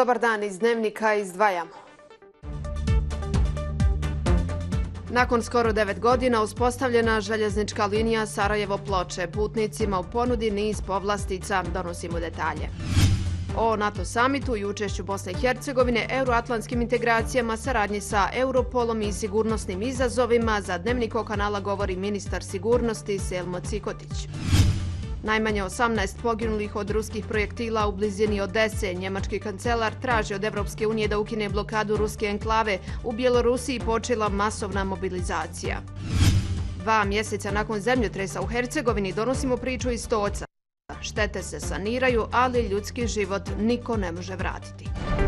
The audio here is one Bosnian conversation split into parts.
Dobar dan, iz Dnevnika izdvajamo. Nakon skoro 9 godina uspostavljena željeznička linija Sarajevo-Ploče. Putnicima u ponudi niz povlastica, donosimo detalje. O NATO samitu i učešću Bosne i Hercegovine, euroatlantskim integracijama, saradnji sa Europolom i sigurnosnim izazovima za Dnevnik kanala govori ministar sigurnosti Selmo Cikotić. Najmanje 18 poginulih od ruskih projektila u blizini Odese. Njemački kancelar traži od Evropske unije da ukine blokadu ruske enklave. U Bjelorusiji počela masovna mobilizacija. 2 mjeseca nakon zemljotresa u Hercegovini donosimo priču iz Stoca. Štete se saniraju, ali ljudski život niko ne može vratiti.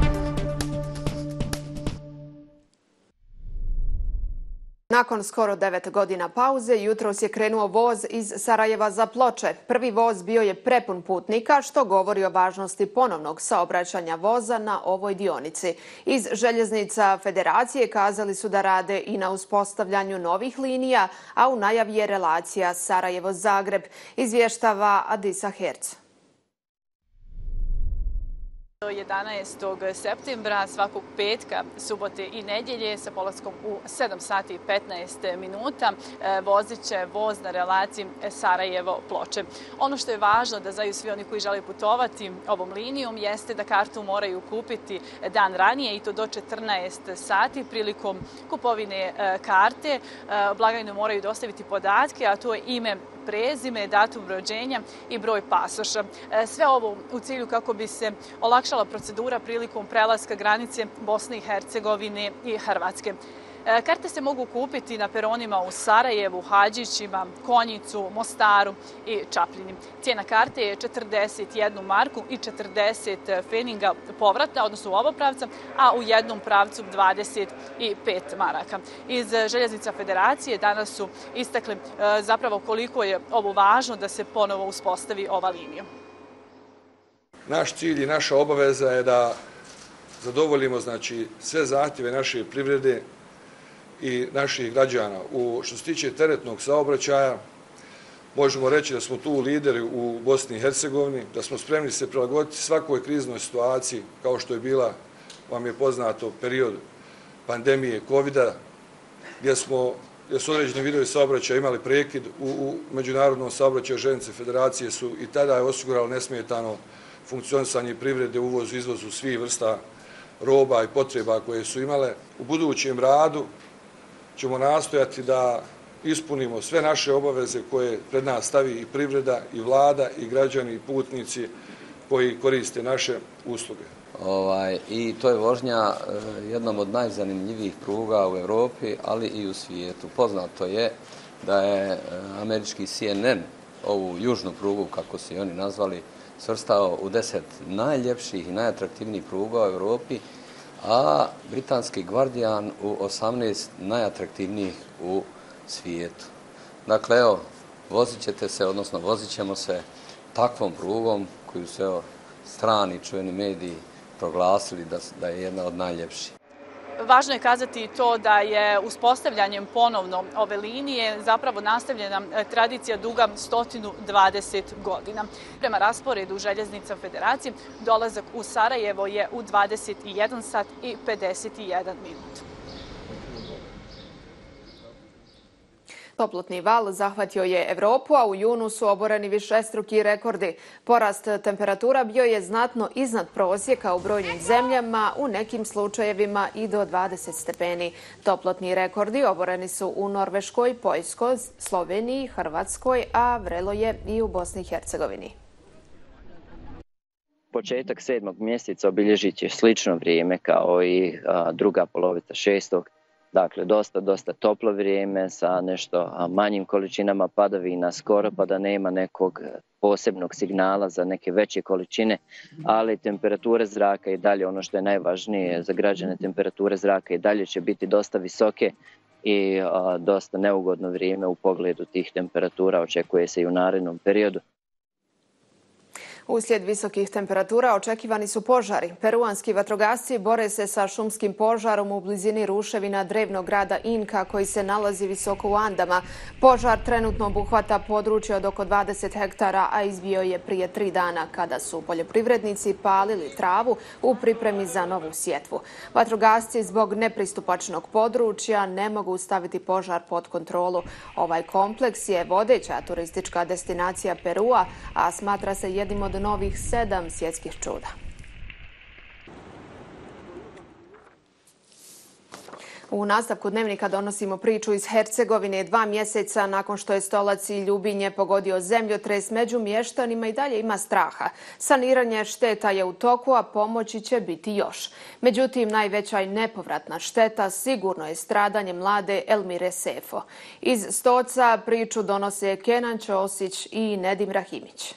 Nakon skoro 9 godina pauze, jutros je krenuo voz iz Sarajeva za Ploče. Prvi voz bio je prepun putnika, što govori o važnosti ponovnog saobraćanja voza na ovoj dionici. Iz Željeznica Federacije kazali su da rade i na uspostavljanju novih linija, a u najavi je relacija Sarajevo-Zagreb, izvještava Adisa Herc. 11. septembra svakog petka, subote i nedjelje sa polaskom u 7 sati i 15 minuta vozit će voz na relaciji Sarajevo-Ploče. Ono što je važno da znaju svi oni koji žele putovati ovom linijom jeste da kartu moraju kupiti dan ranije i to do 14 sati prilikom kupovine karte. Blagajnu moraju dostaviti podatke, a to je ime, prezime, datum rođenja i broj pasoša. Sve ovo u cilju kako bi se olakšala procedura prilikom prelaska granice Bosne i Hercegovine i Hrvatske. Karte se mogu kupiti na peronima u Sarajevu, Hadžićima, Konjicu, Mostaru i Čapljini. Cijena karte je 41 marku i 40 feninga povratna, odnosno u oba pravca, a u jednom pravcu 25 maraka. Iz Željeznica Federacije danas su istakli zapravo koliko je ovo važno da se ponovo uspostavi ova linija. Naš cilj i naša obaveza je da zadovoljimo sve zahtjeve naše privrede i naših građana. Što se tiče teretnog saobraćaja, možemo reći da smo tu lideri u Bosni i Hercegovini, da smo spremni se prilagoditi svakoj kriznoj situaciji, kao što je bila, vam je poznato, period pandemije COVID-a, gdje su određeni vidovi saobraćaja imali prekid u međunarodnom saobraćaju. Željeznice Federacije su i tada osigurali nesmetano funkcionisanje privrede, uvozu, izvozu svih vrsta roba i potreba koje su imale. U budućem radu ćemo nastojati da ispunimo sve naše obaveze koje pred nas stavi i privreda, i vlada, i građani, i putnici koji koriste naše usluge. I to je vožnja jednom od najzanimljivijih pruga u Europi, ali i u svijetu. Poznato je da je američki CNN ovu južnu prugu, kako su oni nazvali, svrstao u 10 najljepših i najatraktivnijih pruga u Europi, a britanski Guardian u 18 najatraktivnijih u svijetu. Dakle, evo, vozit ćemo se takvom prugom koju su strani čuveni mediji proglasili da je jedna od najljepših. Važno je kazati i to da je uspostavljanjem ponovno ove linije zapravo nastavljena tradicija duga 120 godina. Prema rasporedu Željeznica Federacije dolazak u Sarajevo je u 21 sat i 51 minut. Toplotni val zahvatio je Evropu, a u junu su oboreni višestruki rekordi. Porast temperatura bio je znatno iznad prosjeka u brojnim zemljama, u nekim slučajevima i do 20 stepeni. Toplotni rekordi oboreni su u Norveškoj, Poljskoj, Sloveniji, Hrvatskoj, a vrelo je i u Bosni i Hercegovini. Početak 7. mjeseca obilježit će slično vrijeme kao i druga polovica 6. Dakle, dosta toplo vrijeme sa nešto manjim količinama padavina, skoro pa da nema nekog posebnog signala za neke veće količine, ali temperature zraka i dalje, ono što je najvažnije za građane, temperature zraka i dalje će biti dosta visoke i dosta neugodno vrijeme u pogledu tih temperatura očekuje se i u narednom periodu. Uslijed visokih temperatura očekivani su požari. Peruanski vatrogasci bore se sa šumskim požarom u blizini ruševina drevnog grada Inka koji se nalazi visoko u Andama. Požar trenutno obuhvata područje od oko 20 hektara, a izbio je prije 3 dana kada su poljoprivrednici palili travu u pripremi za novu sjetvu. Vatrogasci zbog nepristupačnog područja ne mogu staviti požar pod kontrolu. Ovaj kompleks je vodeća turistička destinacija Perua, a smatra se jednim od novih 7 svjetskih čuda. U nastavku dnevnika donosimo priču iz Hercegovine. 2 mjeseca nakon što je Stolac i Ljubinje pogodio zemljotres, među mještanima i dalje ima straha. Saniranje šteta je u toku, a pomoći će biti još. Međutim, najveća i nepovratna šteta sigurno je stradanje mlade Elmire Sefo. Iz Stoca priču donose Kenan Ćosić i Nedim Rahimić.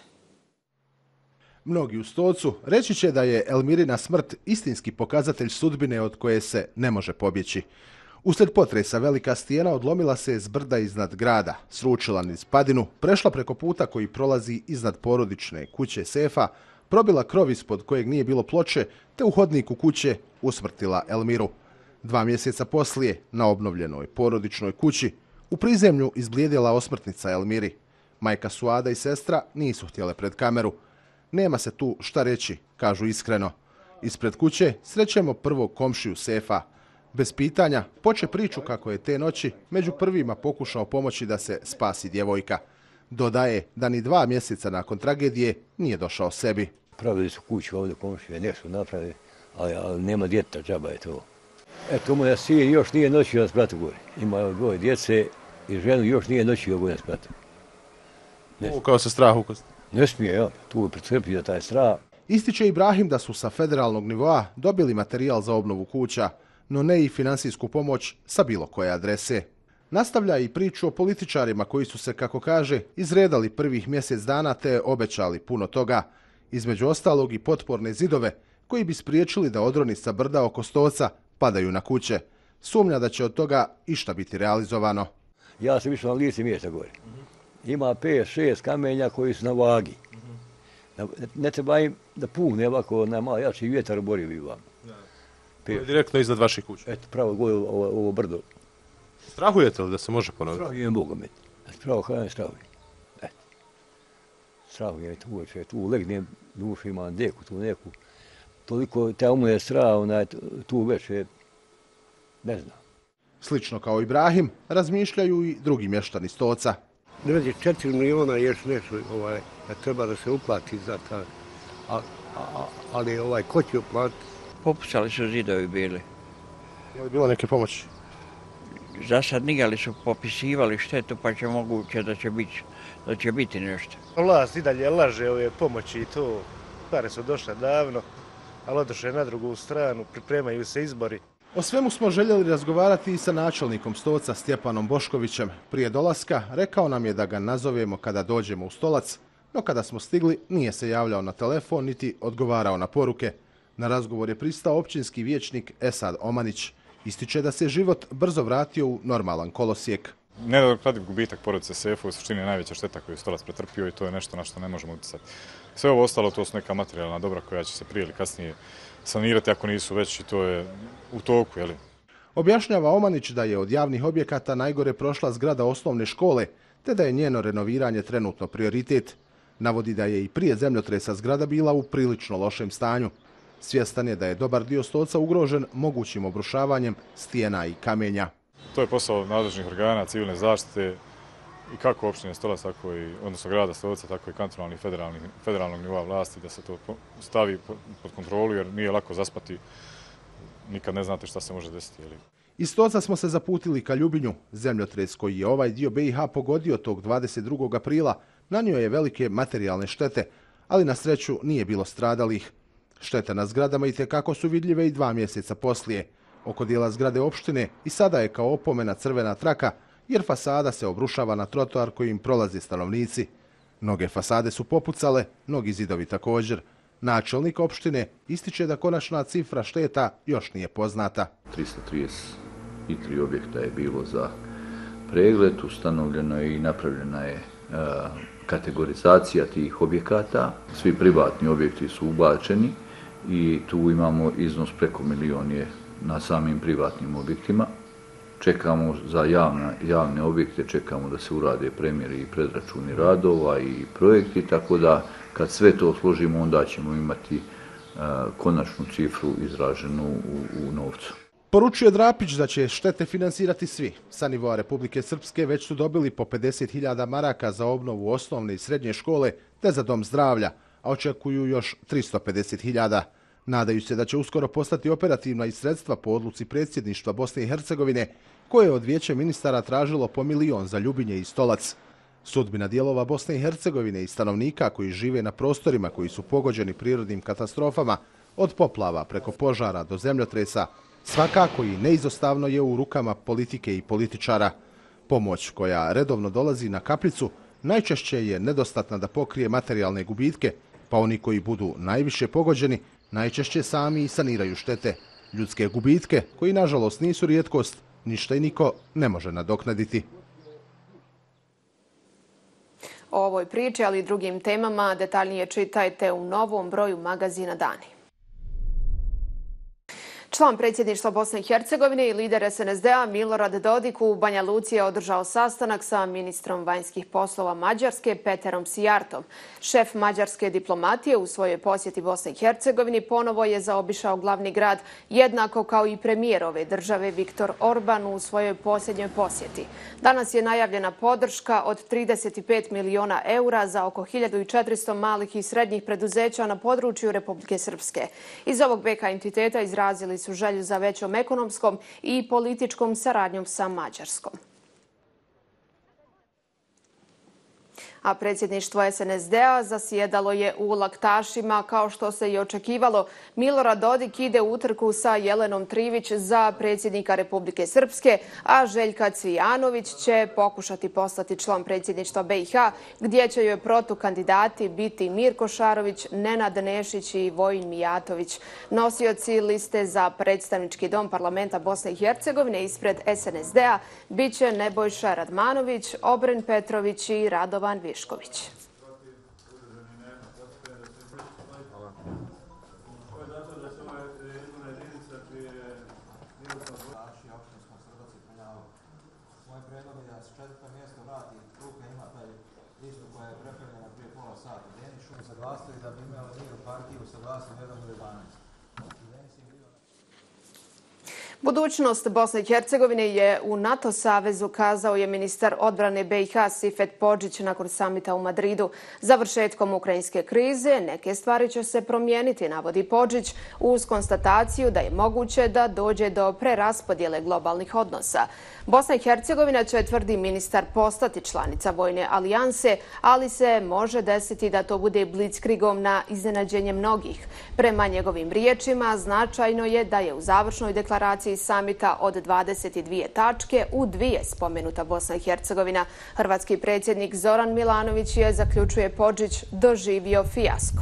Mnogi u Stocu reći će da je Elmirina smrt istinski pokazatelj sudbine od koje se ne može pobjeći. Uslijed potresa velika stijena odlomila se s brda iznad grada, sručila niz padinu, prešla preko puta koji prolazi iznad porodične kuće Sefa, probila krov ispod kojeg nije bilo ploče, te u hodniku kuće usmrtila Elmiru. 2 mjeseca poslije, na obnovljenoj porodičnoj kući, u prizemlju izblijedila osmrtnica Elmiri. Majka Suada i sestra nisu htjele pred kameru. Nema se tu šta reći, kažu iskreno. Ispred kuće srećemo prvog komšiju Sefa. Bez pitanja poče priču kako je te noći među prvima pokušao pomoći da se spasi djevojka. Dodaje da ni 2 mjeseca nakon tragedije nije došao sebi. Pravili su kuću ovdje komšije, nešto napravili, ali nema djeteta, džaba je to. Eto, moja sin još nije noćio na spratu gore. Ima 2 djece i ženu još nije noćio gore na spratu. Kao se strah ukosti. Ne smije, ja, tu je pretrpio taj strah. Ističe Ibrahim da su sa federalnog nivoa dobili materijal za obnovu kuća, no ne i finansijsku pomoć sa bilo koje adrese. Nastavlja i priču o političarima koji su se, kako kaže, izredali prvih mjesec dana te obećali puno toga. Između ostalog i potporne zidove koji bi spriječili da odroni sa brda oko Stoca padaju na kuće. Sumnja da će od toga išta biti realizovano. Ja sam išao na lice mjesta gore. Ima 5-6 kamenja koji su na vagi. Ne treba im da puhne ovako na malo jači vjetar bori bi vam. Direktno iznad vaših kuća. Eto, pravo gore ovo brdo. Strahujete li da se može ponoviti? Strahujem Bogom. Pravo hrane strahujem. Eto. Strahujem tu uveče, tu legnem, duše imam deku, tu neku. Toliko te umne strah, tu uveče, ne znam. Slično kao Ibrahim, razmišljaju i drugi mještani Stoca. 94 miliona još nešto da treba da se uplati za ta, ali ko će uplatiti? Popucali su zidovi bili. Je li bilo neke pomoći? Za sad nije, ali su popisivali štetu, pa će moguće da će biti nešto. Vlast i dalje laže ove pomoći i to. Pare su došle davno, ali odošle na drugu stranu, pripremaju se izbori. O svemu smo željeli razgovarati i sa načelnikom Stoca Stjepanom Boškovićem. Prije dolaska rekao nam je da ga nazovemo kada dođemo u Stolac, no kada smo stigli nije se javljao na telefon niti odgovarao na poruke. Na razgovor je pristao općinski vijećnik Esad Omanić. Ističe da se život brzo vratio u normalan kolosijek. Nenadoknadiv gubitak porodice Sefo u suštini je najveća šteta koju je Stolac pretrpio i to je nešto na što ne možemo utjecati. Sve ovo ostalo to su neka materijalna dobra koja će se prije ili kasnije sanirati ako nisu već i to je u toku. Jeli? Objašnjava Omanić da je od javnih objekata najgore prošla zgrada osnovne škole, te da je njeno renoviranje trenutno prioritet. Navodi da je i prije zemljotresa zgrada bila u prilično lošem stanju. Svjestan je da je dobar dio Stoca ugrožen mogućim obrušavanjem stijena i kamenja. To je posao nadležnih organa, civilne zaštite i kako opštine Stolac, odnosno grada Stoca, tako i kantonalnih federalnog nivoa vlasti da se to stavi pod kontrolu jer nije lako zaspati. Nikad ne znate šta se može desiti. Iz Stoca smo se zaputili ka Ljubinju. Zemljotres koji je ovaj dio BiH pogodio tog 22. aprila nanio je velike materijalne štete, ali na sreću nije bilo stradalih. Štete na zgradama itekako su vidljive i 2 mjeseca poslije. Oko dijela zgrade opštine i sada je kao opomena crvena traka jer fasada se obrušava na trotoar kojim prolaze stanovnici. Mnoge fasade su popucale, mnogi zidovi također. Načelnik opštine ističe da konačna cifra šteta još nije poznata. 333 objekta je bilo za pregled, ustanovljeno je i napravljena je kategorizacija tih objekata. Svi privatni objekti su ubačeni i tu imamo iznos preko 1 milion je na samim privatnim objektima. Čekamo za javne objekte, čekamo da se urade premjeri i predračuni radova i projekti, tako da kad sve to složimo onda ćemo imati konačnu cifru izraženu u novcu. Poručuje Drapić da će štete finansirati svi. Sa nivoa Republike Srpske već su dobili po 50.000 maraka za obnovu osnovne i srednje škole te za dom zdravlja, a očekuju još 350.000. Nadaju se da će uskoro postati operativna i sredstva po odluci predsjedništva Bosne i Hercegovine, koje je od Vijeća ministara tražilo po 1 milion za Ljubinje i Stolac. Sudbina dijelova Bosne i Hercegovine i stanovnika koji žive na prostorima koji su pogođeni prirodnim katastrofama, od poplava preko požara do zemljotresa, svakako i neizostavno je u rukama politike i političara. Pomoć koja redovno dolazi na kapljicu najčešće je nedostatna da pokrije materijalne gubitke, pa oni koji budu najviše pogođeni najčešće sami saniraju štete. Ljudske gubitke, koji nažalost nisu rijetkost, ništa i niko ne može nadoknaditi. O ovoj priči, ali i drugim temama detaljnije čitajte u novom broju magazina Dani. Član predsjedništva Bosne i Hercegovine i lider SNSD-a Milorad Dodik u Banja Luci je održao sastanak sa ministrom vanjskih poslova Mađarske Peterom Sijartom. Šef mađarske diplomatije u svojoj posjeti Bosne i Hercegovini ponovo je zaobišao glavni grad, jednako kao i premijer ove države Viktor Orban u svojoj posljednjoj posjeti. Danas je najavljena podrška od 35 miliona eura za oko 1400 malih i srednjih preduzeća na području Republike Srpske. Iz ovog BK entiteta izrazili su želju za većom ekonomskom i političkom saradnjom sa Mađarskom. A predsjedništvo SNSD-a zasjedalo je u Laktašima, kao što se i očekivalo. Milorad Dodik ide u utrku sa Jelenom Trivić za predsjednika Republike Srpske, a Željka Cvijanović će pokušati postati član predsjedništva BiH, gdje će joj protukandidati biti Mirko Šarović, Nenad Nešić i Vojin Mijatović. Nosioci liste za predstavnički dom parlamenta Bosne i Hercegovine ispred SNSD-a bit će Nebojša Radmanović, Obren Petrović i Radovan Višković. Budućnost Bosne i Hercegovine je u NATO savezu, kazao je ministar odbrane BiH Sifet Podžić nakon samita u Madridu. Završetkom ukrajinske krize neke stvari će se promijeniti, navodi Podžić, uz konstataciju da je moguće da dođe do preraspodjele globalnih odnosa. Bosna i Hercegovina će, tvrdi ministar, postati članica vojne alijanse, ali se može desiti da to bude blitzkriegom na iznenađenje mnogih. Prema njegovim riječima, značajno je da je u završnoj deklaraciji samita od 22 tačke u 2 spomenuta Bosna i Hercegovina. Hrvatski predsjednik Zoran Milanović je, zaključuje Podžić, doživio fijasko.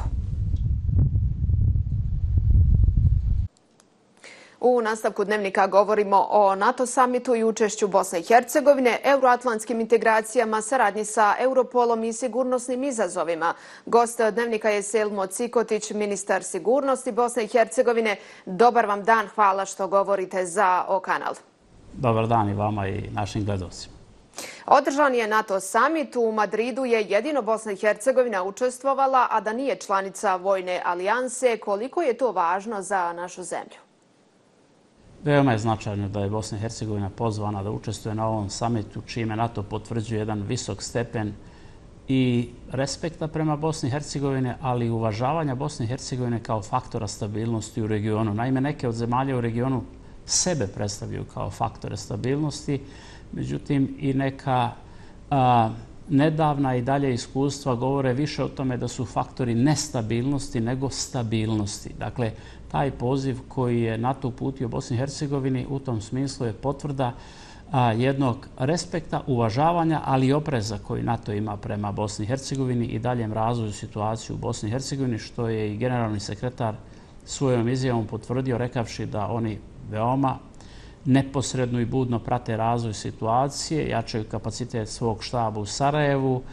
U nastavku dnevnika govorimo o NATO samitu i učešću Bosne i Hercegovine, euroatlantskim integracijama, saradnji sa Europolom i sigurnosnim izazovima. Gost dnevnika je Selmo Cikotić, ministar sigurnosti Bosne i Hercegovine. Dobar vam dan, hvala što govorite za O-kanal. Dobar dan i vama i našim gledalcima. Održan je NATO samit. U Madridu je jedino Bosna i Hercegovina učestvovala, a da nije članica vojne alijanse. Koliko je to važno za našu zemlju? Veoma je značajno da je Bosna i Hercegovina pozvana da učestvuje na ovom samitu, čime NATO potvrđuje jedan visok stepen i respekta prema Bosni i Hercegovine, ali i uvažavanja Bosne i Hercegovine kao faktora stabilnosti u regionu. Naime, neke od zemalja u regionu sebe predstavljaju kao faktore stabilnosti, međutim i neka nedavna i dalje iskustva govore više o tome da su faktori nestabilnosti nego stabilnosti. Dakle, taj poziv koji je NATO uputio Bosni i Hercegovini u tom smislu je potvrda jednog respekta, uvažavanja, ali i opreza koji NATO ima prema Bosni i Hercegovini i daljem razvoju situacije u Bosni i Hercegovini, što je i generalni sekretar svojom izjavom potvrdio, rekavši da oni veoma neposredno i budno prate razvoj situacije, jačaju kapacitet svog štaba u Sarajevu,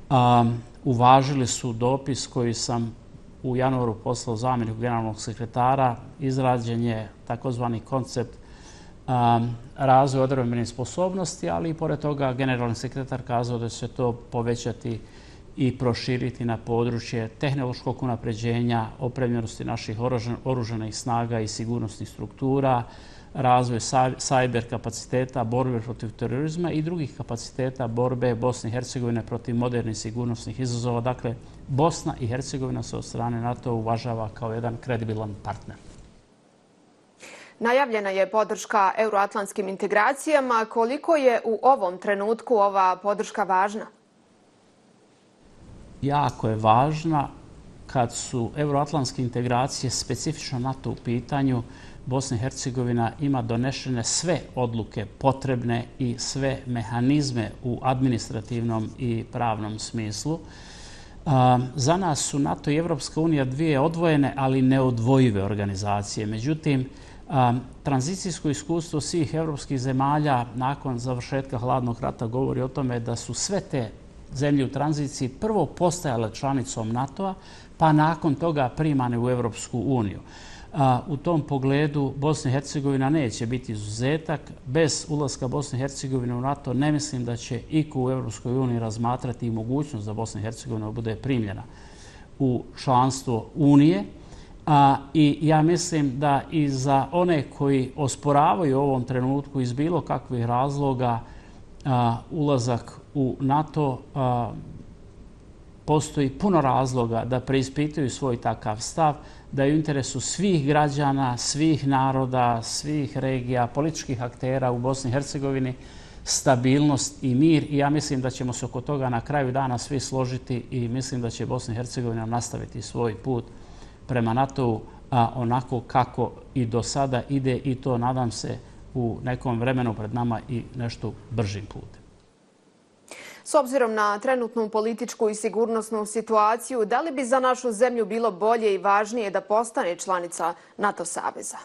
Uvažili su dopis koji sam u januaru poslao zamjeniku generalnog sekretara. Izrađen je takozvani koncept razvoja odbrambenih sposobnosti, ali i pored toga generalni sekretar kazao da će se to povećati i proširiti na područje tehnološkog unapređenja, opremljenosti naših oružanih snaga i sigurnosnih struktura, razvoj sajber kapaciteta, borbe protiv terorizma i drugih kapaciteta borbe Bosne i Hercegovine protiv modernih sigurnosnih izazova. Dakle, Bosna i Hercegovina se od strane NATO uvažava kao jedan kredibilan partner. Najavljena je podrška euroatlantskim integracijama. Koliko je u ovom trenutku ova podrška važna? Jako je važna. Kad su euroatlantske integracije specifično NATO u pitanju, Bosna i Hercegovina ima donešene sve odluke potrebne i sve mehanizme u administrativnom i pravnom smislu. Za nas su NATO i Evropska unija dvije odvojene, ali neodvojive organizacije. Međutim, tranzicijsko iskustvo svih evropskih zemalja nakon završetka hladnog rata govori o tome da su sve te zemlje u tranziciji prvo postajale članicom NATO-a, pa nakon toga primane u Evropsku uniju. U tom pogledu Bosna i Hercegovina neće biti izuzetak. Bez ulaska Bosne i Hercegovine u NATO ne mislim da će iko u Evropskoj uniji razmatrati mogućnost da Bosna i Hercegovina bude primljena u članstvo Unije. I ja mislim da i za one koji osporavaju u ovom trenutku iz bilo kakvih razloga ulazak u NATO, postoji puno razloga da preispituju svoj takav stav, da je u interesu svih građana, svih naroda, svih regija, političkih aktera u Bosni i Hercegovini stabilnost i mir. I ja mislim da ćemo se oko toga na kraju dana svi složiti i mislim da će Bosna i Hercegovina nastaviti svoj put prema NATO-u onako kako i do sada ide, i to nadam se u nekom vremenu pred nama i nešto bržim putem. S obzirom na trenutnu političku i sigurnosnu situaciju, da li bi za našu zemlju bilo bolje i važnije da postane članica NATO saveza?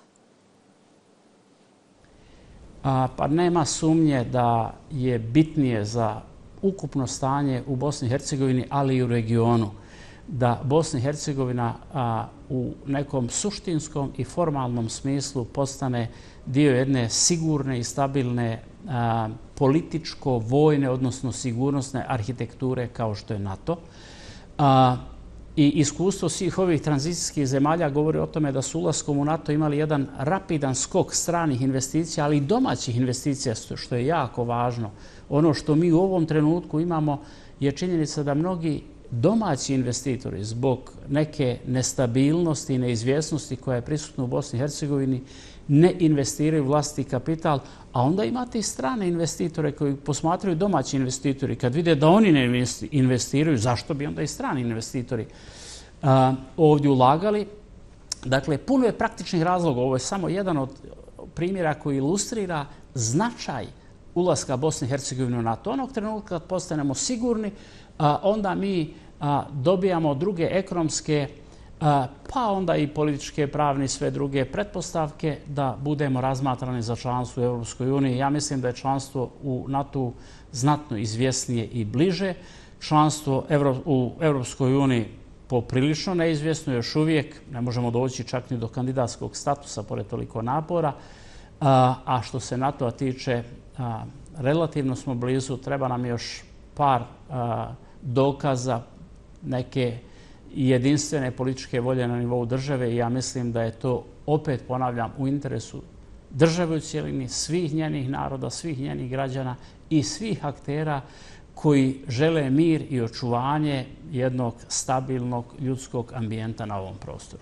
Pa nema sumnje da je bitnije za ukupno stanje u Bosni i Hercegovini, ali i u regionu, da Bosna i Hercegovina u nekom suštinskom i formalnom smislu postane dio jedne sigurne i stabilne političko-vojne, odnosno sigurnosne arhitekture kao što je NATO. I iskustvo svih ovih tranzicijskih zemalja govori o tome da su ulaskom u NATO imali jedan rapidan skok stranih investicija, ali i domaćih investicija, što je jako važno. Ono što mi u ovom trenutku imamo je činjenica da mnogi domaći investitori zbog neke nestabilnosti i neizvjesnosti koja je prisutna u Bosni i Hercegovini ne investiraju vlastiti kapital, a onda imate i strane investitore koji posmatraju domaći investitori. Kad vide da oni ne investiraju, zašto bi onda i strani investitori ovdje ulagali? Dakle, puno je praktičnih razloga. Ovo je samo jedan od primjera koji ilustrira značaj ulaska Bosne i Hercegovine u NATO. Onog trenutka kad postanemo sigurni, onda mi dobijamo druge ekonomske, pa onda i političke, pravne i sve druge pretpostavke da budemo razmatrani za članstvo u Evropskoj uniji. Ja mislim da je članstvo u NATO znatno izvjesnije i bliže. Članstvo u Evropskoj uniji poprilično neizvjesno, još uvijek ne možemo doći čak ni do kandidatskog statusa pored toliko napora. A što se NATO-a tiče, relativno smo blizu, treba nam još par dokaza neke jedinstvene političke volje na nivou države i ja mislim da je to, opet ponavljam, u interesu države u cijelini, svih njenih naroda, svih njenih građana i svih aktera koji žele mir i očuvanje jednog stabilnog ljudskog ambijenta na ovom prostoru.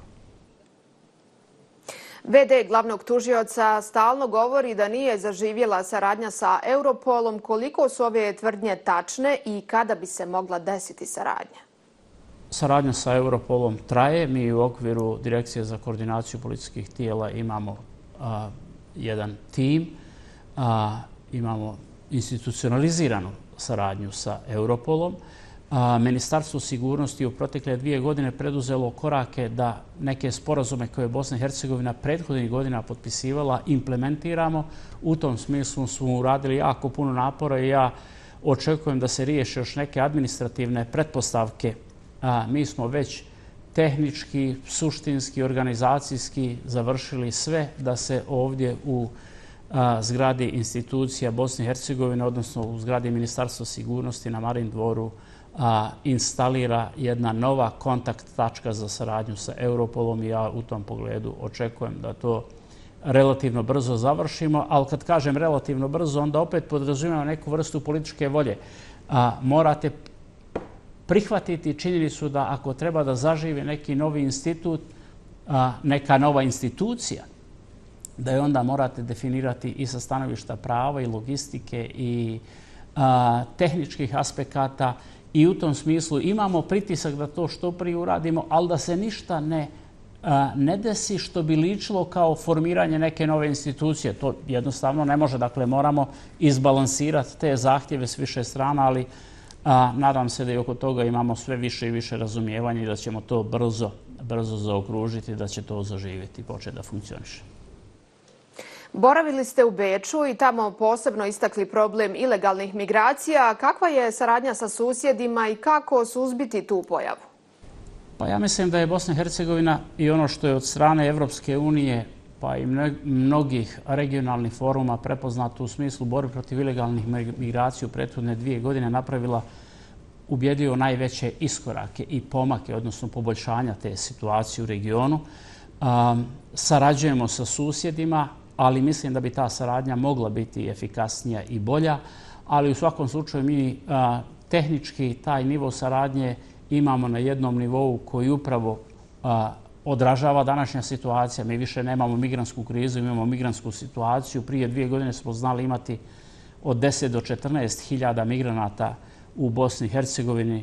VD glavnog tužioca stalno govori da nije zaživjela saradnja sa Europolom. Koliko su ove tvrdnje tačne i kada bi se mogla desiti saradnja? Saradnja sa Europolom traje. Mi u okviru Direkcije za koordinaciju policijskih tijela imamo jedan tim, imamo institucionaliziranu saradnju sa Europolom. Ministarstvo sigurnosti u protekle 2 godine preduzelo korake da neke sporazume koje je Bosna i Hercegovina prethodnih godina potpisivala implementiramo. U tom smislu smo uradili jako puno napora i ja Očekujem da se riješe još neke administrativne pretpostavke. Mi smo već tehnički, suštinski, organizacijski završili sve da se ovdje u zgradi institucija Bosne i Hercegovine, odnosno u zgradi Ministarstva sigurnosti na Marin dvoru, instalira jedna nova kontakt tačka za saradnju sa Europolom i ja u tom pogledu očekujem da to relativno brzo završimo, ali kad kažem relativno brzo, onda opet podrazumijemo neku vrstu političke volje. Morate prihvatiti činjenicu da ako treba da zaživi neki novi institut, neka nova institucija, da je onda morate definirati i sa stanovišta prava i logistike i tehničkih aspekata i u tom smislu imamo pritisak da to što prije uradimo, ali da se ništa ne desi što bi ličilo kao formiranje neke nove institucije. To jednostavno ne može. Dakle, moramo izbalansirati te zahtjeve s više strana, ali nadam se da i oko toga imamo sve više i više razumijevanja i da ćemo to brzo zaokružiti, da će to zaživjeti i početi da funkcioniše. Boravili ste u Beču i tamo posebno istakli problem ilegalnih migracija. Kakva je saradnja sa susjedima i kako suzbiti tu pojavu? Pa ja mislim da je Bosna i Hercegovina i ono što je od strane Evropske unije pa i mnogih regionalnih foruma prepoznato u smislu borbe protiv ilegalnih migracija u prethodne 2 godine napravila ubjedljivo najveće iskorake i pomake, odnosno poboljšanja te situacije u regionu. Sarađujemo sa susjedima, ali mislim da bi ta saradnja mogla biti efikasnija i bolja, ali u svakom slučaju mi tehnički taj nivo saradnje imamo na jednom nivou koji upravo odražava današnja situacija. Mi više nemamo migrantsku krizu, imamo migrantsku situaciju. Prije 2 godine smo znali imati od 10 do 14 hiljada migranata u Bosni i Hercegovini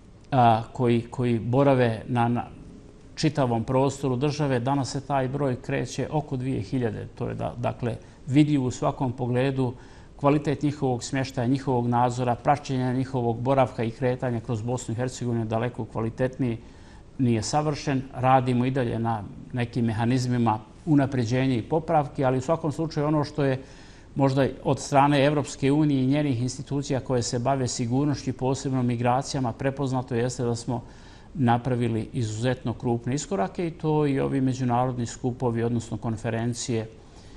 koji borave na čitavom prostoru države. Danas se taj broj kreće oko 2000. To je dakle vidljivo u svakom pogledu kvalitet njihovog smještaja, njihovog nadzora, praćenja njihovog boravka i kretanja kroz Bosnu i Hercegovinu je daleko kvalitetniji, nije savršen. Radimo i dalje na nekim mehanizmima unapređenja i popravki, ali u svakom slučaju ono što je možda od strane Evropske unije i njenih institucija koje se bave sigurnošću i posebno migracijama prepoznato jeste da smo napravili izuzetno krupne iskorake i to i ovi međunarodni skupovi, odnosno konferencije,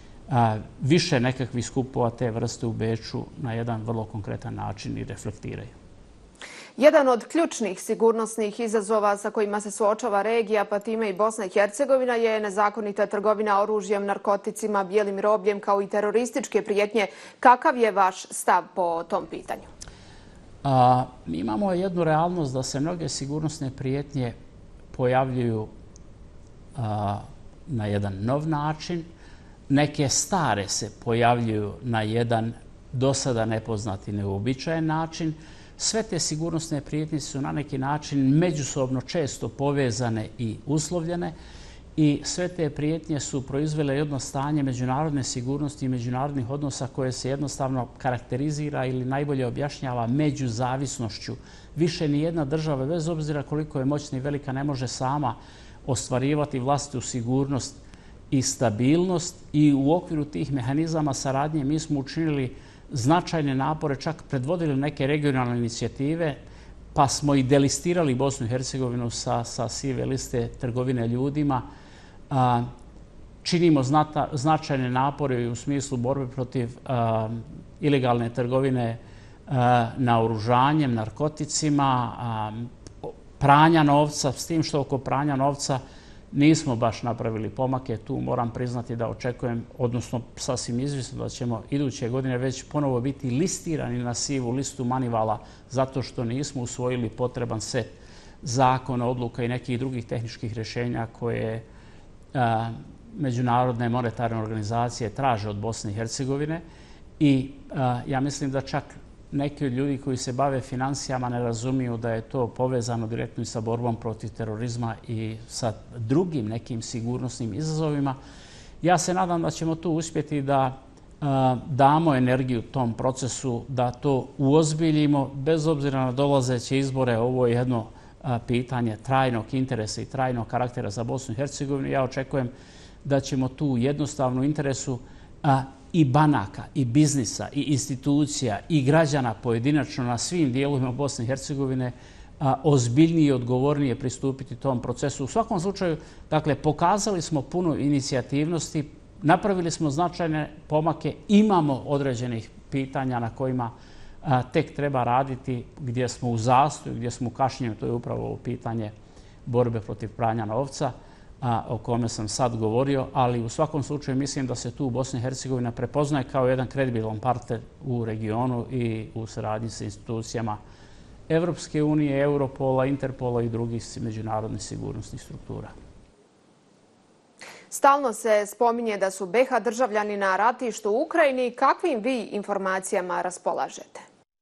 više nekakvih skupova te vrste u Beču na jedan vrlo konkretan način i reflektiraju. Jedan od ključnih sigurnosnih izazova sa kojima se suočava regija, pa time i Bosna i Hercegovina, je nezakonita trgovina oružjem, narkoticima, bijelim robljem kao i terorističke prijetnje. Kakav je vaš stav po tom pitanju? Mi imamo jednu realnost da se mnoge sigurnosne prijetnje pojavljuju na jedan nov način. Neke stare se pojavljuju na jedan do sada nepoznati, neuobičajen način. Sve te sigurnosne prijetnje su na neki način međusobno često povezane i uslovljene i sve te prijetnje su proizvele jedno stanje međunarodne sigurnosti i međunarodnih odnosa koje se jednostavno karakterizira ili najbolje objašnjava međuzavisnošću. Više ni jedna država, bez obzira koliko je moćna i velika, ne može sama ostvarivati vlastitu sigurnost i stabilnost i u okviru tih mehanizama saradnje mi smo učinili značajne napore, čak predvodili neke regionalne inicijative, pa smo i delistirali Bosnu i Hercegovinu sa sive liste trgovine ljudima. Činimo značajne napore u smislu borbe protiv ilegalne trgovine naoružanjem, narkoticima, pranja novca, s tim što oko pranja novca nismo baš napravili pomake. Tu moram priznati da očekujem, odnosno sasvim izvisno da ćemo iduće godine već ponovo biti listirani na sivu listu manivala zato što nismo usvojili potreban set zakona, odluka i nekih drugih tehničkih rješenja koje međunarodne monetarne organizacije traže od Bosne i Hercegovine. I ja mislim da čak neki od ljudi koji se bave financijama ne razumiju da je to povezano direktno i sa borbom protiv terorizma i sa drugim nekim sigurnosnim izazovima. Ja se nadam da ćemo tu uspjeti da damo energiju tom procesu, da to uozbiljimo, bez obzira na dolazeće izbore. Ovo je jedno pitanje trajnog interesa i trajnog karaktera za Bosnu i Hercegovinu. Ja očekujem da ćemo tu jednostavno interesu i banaka, i biznisa, i institucija, i građana pojedinačno na svim dijelovima Bosne i Hercegovine ozbiljnije i odgovornije pristupiti tom procesu. U svakom slučaju, dakle, pokazali smo puno inicijativnosti, napravili smo značajne pomake, imamo određenih pitanja na kojima tek treba raditi, gdje smo u zastoju, gdje smo u kašnjenju, to je upravo pitanje borbe protiv pranja novca, o kome sam sad govorio, ali u svakom slučaju mislim da se tu Bosna i Hercegovina prepoznaje kao jedan kredibilan partner u regionu i u saradnji sa institucijama Evropske unije, Europola, Interpola i drugih međunarodnih sigurnosnih struktura. Stalno se spominje da su BiH državljani na ratištu u Ukrajini. Kakvim vi informacijama raspolažete?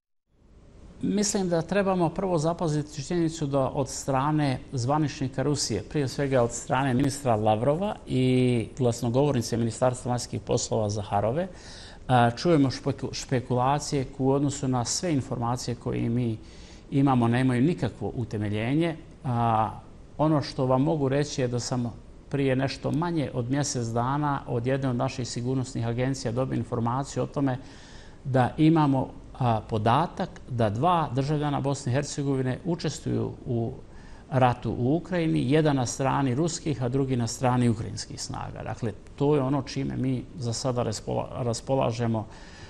Mislim da trebamo prvo zapaziti činjenicu da od strane zvaničnika Rusije, prije svega od strane ministra Lavrova i glasnogovornice Ministarstva vanjskih poslova Zaharove, čujemo špekulacije koje u odnosu na sve informacije koje mi imamo nemaju nikakvo utemeljenje. Ono što vam mogu reći je da sam prije nešto manje od mjesec dana od jedne od naših sigurnosnih agencija dobio informaciju o tome da imamo podatak da 2 državljana Bosne i Hercegovine učestvuju u ratu u Ukrajini, jedan na strani ruskih, a drugi na strani ukrajinskih snaga. Dakle, to je ono čime mi za sada raspolažemo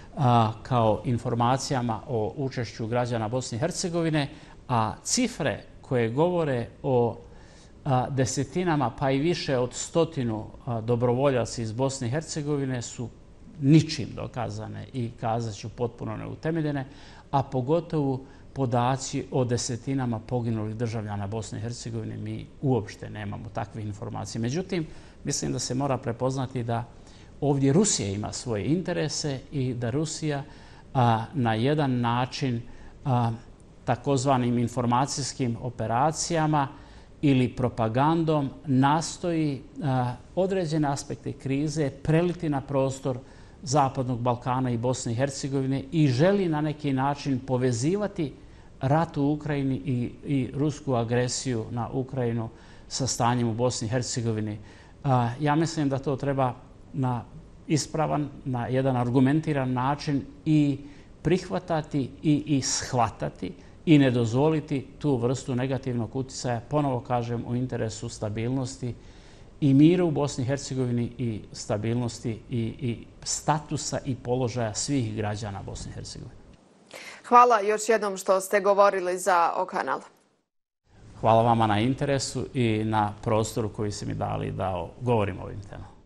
kao informacijama o učešću građana Bosne i Hercegovine, a cifre koje govore o desetinama pa i više od 100 dobrovoljaca iz Bosne i Hercegovine su ničim dokazane i kazat ću potpuno neutemeljene, a pogotovo podaci o desetinama poginulih državljana Bosne i Hercegovine mi uopšte nemamo takve informacije. Međutim, mislim da se mora prepoznati da ovdje Rusija ima svoje interese i da Rusija na jedan način takozvanim informacijskim operacijama ili propagandom nastoji određene aspekte krize preliti na prostor Zapadnog Balkana i Bosne i Hercegovine i želi na neki način povezivati rat u Ukrajini i rusku agresiju na Ukrajinu sa stanjem u Bosni i Hercegovini. Ja mislim da to treba na ispravan, na jedan argumentiran način i prihvatati i shvatati i ne dozvoliti tu vrstu negativnog utjecaja, ponovo kažem, u interesu stabilnosti i mira u Bosni i Hercegovini i stabilnosti i statusa i položaja svih građana Bosne i Hercegovine. Hvala još jednom što ste govorili za O-kanal. Hvala vama na interesu i na prostoru koji ste mi dali da govorim o ovim temama.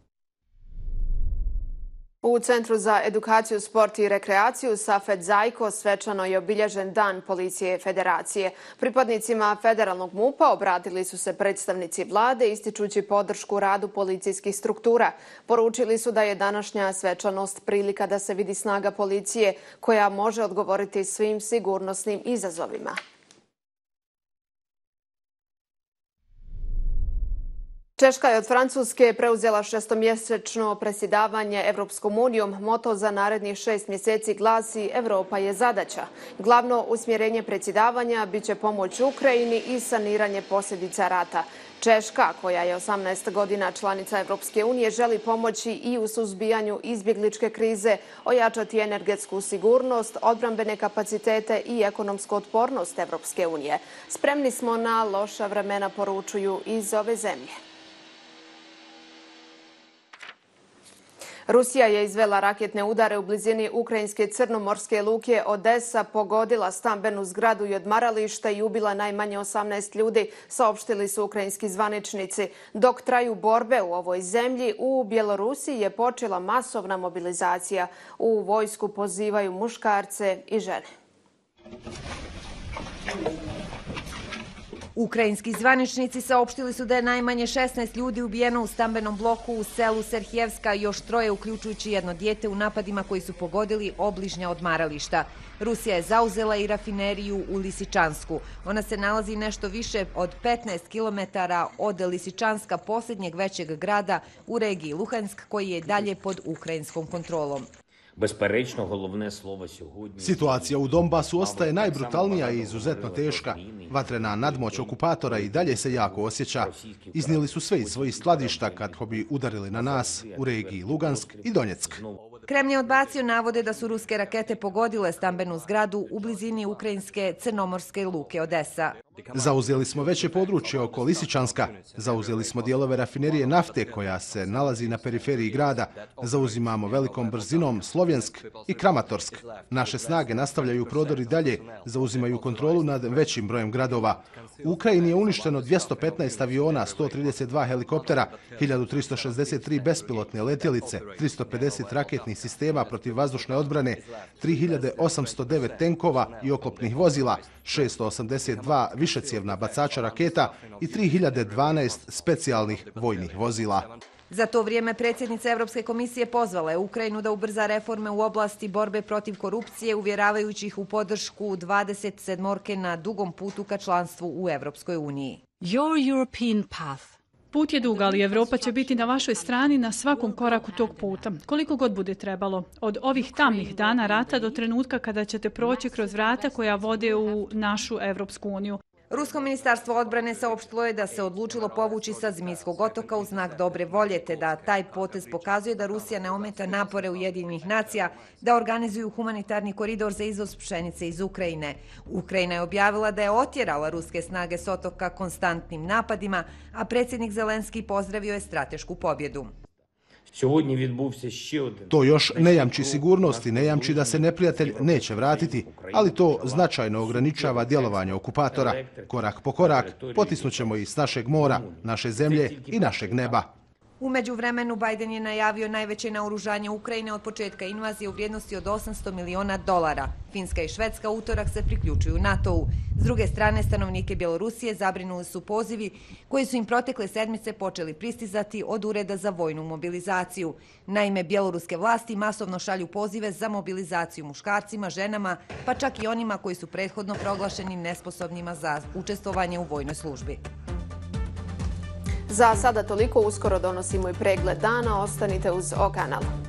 U Centru za edukaciju, sport i rekreaciju Safet Zajko svečano je obilježen Dan Policije Federacije. Pripadnicima federalnog MUP-a obratili su se predstavnici vlade ističući podršku radu policijskih struktura. Poručili su da je današnja svečanost prilika da se vidi snaga policije koja može odgovoriti svim sigurnosnim izazovima. Češka je od Francuske preuzela 6-mjesečno predsjedavanje Evropskom unijom. Moto za narednih 6 mjeseci glasi Evropa je zadaća. Glavno usmjerenje predsjedavanja biće pomoć Ukrajini i saniranje posljedica rata. Češka, koja je 18 godina članica Evropske unije, želi pomoći i u suzbijanju izbjegličke krize, ojačati energetsku sigurnost, odbrambene kapacitete i ekonomsku otpornost Evropske unije. Spremni smo na loša vremena, poručuju iz ove zemlje. Rusija je izvela raketne udare u blizini ukrajinske crnomorske luke Odesa, pogodila stambenu zgradu i odmaralište i ubila najmanje 18 ljudi, saopštili su ukrajinski zvaničnici. Dok traju borbe u ovoj zemlji, u Bjelorusiji je počela masovna mobilizacija. U vojsku pozivaju muškarce i žene. Ukrajinski zvaničnici saopštili su da je najmanje 16 ljudi ubijeno u stambenom bloku u selu Serhijevska i još 3, uključujući jedno dijete, u napadima koji su pogodili obližnja odmarališta. Rusija je zauzela i rafineriju u Lisičansku. Ona se nalazi nešto više od 15 km od Lisičanska, posljednjeg većeg grada u regiji Luhansk, koji je dalje pod ukrajinskom kontrolom. Situacija u Donbasu ostaje najbrutalnija i izuzetno teška. Vatrena nadmoć okupatora i dalje se jako osjeća. Iznijeli su sve iz svojih skladišta kako bi udarili na nas u regiji Lugansk i Donjeck. Kremlj je odbacio navode da su ruske rakete pogodile stambenu zgradu u blizini ukrajinske crnomorske luke Odesa. Zauzeli smo veće područje oko Lisičanska, zauzeli smo dijelove rafinerije nafte koja se nalazi na periferiji grada, zauzimamo velikom brzinom Slovjensk i Kramatorsk. Naše snage nastavljaju prodor i dalje, zauzimaju kontrolu nad većim brojem gradova. U Ukrajini je uništeno 215 aviona, 132 helikoptera, 1363 bespilotne letjelice, 350 raketnih sistema protiv vazdušne odbrane, 3809 tenkova i oklopnih vozila, 682 višecjevna bacača raketa i 3012 specijalnih vojnih vozila. Za to vrijeme predsjednica Europske komisije pozvala je Ukrajinu da ubrza reforme u oblasti borbe protiv korupcije, uvjeravajući ih u podršku 27 na dugom putu ka članstvu u Europskoj uniji. Your European path. Put je dug, ali Evropa će biti na vašoj strani na svakom koraku tog puta, koliko god bude trebalo. Od ovih tamnih dana rata do trenutka kada ćete proći kroz vrata koja vode u našu Evropsku uniju. Rusko ministarstvo odbrane saopštilo je da se odlučilo povući sa Zmijskog otoka u znak dobre volje, te da taj potez pokazuje da Rusija ne ometa napore Ujedinjenih nacija da organizuju humanitarni koridor za izvoz pšenice iz Ukrajine. Ukrajina je objavila da je otjerala ruske snage s otoka konstantnim napadima, a predsjednik Zelenski pozdravio je stratešku pobjedu. To još ne jamči sigurnost i ne jamči da se neprijatelj neće vratiti, ali to značajno ograničava djelovanje okupatora. Korak po korak potisnut ćemo ih s našeg mora, naše zemlje i našeg neba. U međuvremenu Biden je najavio najveće naoružanje Ukrajine od početka invazije u vrijednosti od $800 miliona. Finska i Švedska utorak se priključuju NATO-u. S druge strane, stanovnike Bjelorusije zabrinuli su pozivi koji su im protekle sedmice počeli pristizati od Ureda za vojnu mobilizaciju. Naime, bjeloruske vlasti masovno šalju pozive za mobilizaciju muškarcima, ženama, pa čak i onima koji su prethodno proglašeni nesposobnima za učestvovanje u vojnoj službi. Za sada toliko, uskoro donosimo i pregled dana, ostanite uz O kanal.